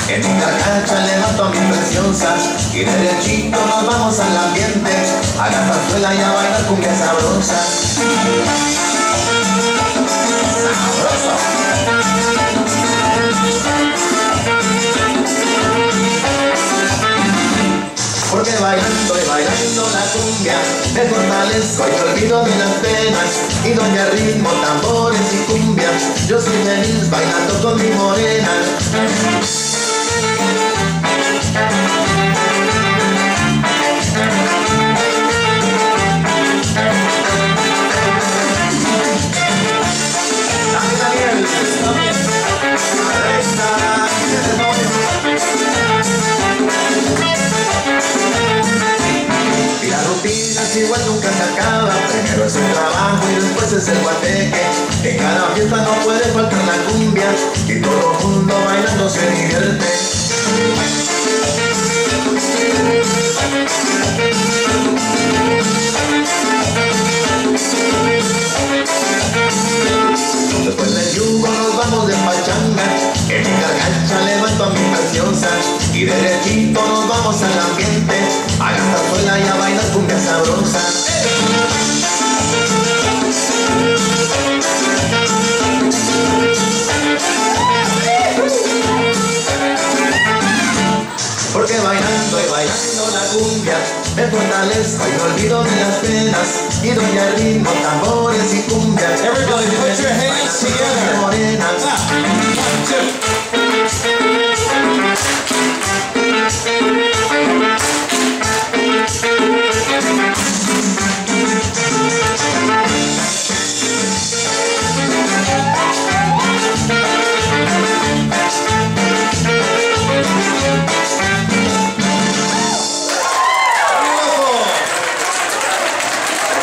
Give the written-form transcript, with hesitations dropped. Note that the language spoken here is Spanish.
En mi gargancha levanto mis preciosas y derechito nos vamos al ambiente, a la zarzuela y a bailar cumbia sabrosa. ¡Sabroso! Porque bailando y bailando la cumbia me fortalezco y me olvido de las penas, y donde hay ritmo, tambores y cumbia yo soy feliz bailando con mi morena. Y la rutina es igual, nunca se acaba. Primero es el trabajo y después es el guateque. En cada fiesta no puede faltar la cumbia y todo el mundo bailando se divierte. Después del yugo nos vamos de pachanga, en mi gargancha levanto a mi preciosa y derechito nos vamos al ambiente, a la zarzuela y a bailar cumbia sabrosa. Porque bailando y bailando la cumbia me fortalezco y me olvido de las penas, y donde hay ritmo, tambores y cumbia. Everybody put your hands together. 1, 2